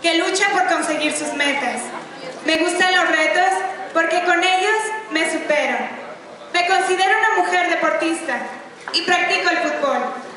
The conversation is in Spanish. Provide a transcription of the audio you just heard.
que lucha por conseguir sus metas. Me gustan los retos porque con ellos me supero. Me considero una mujer deportista y practico el fútbol.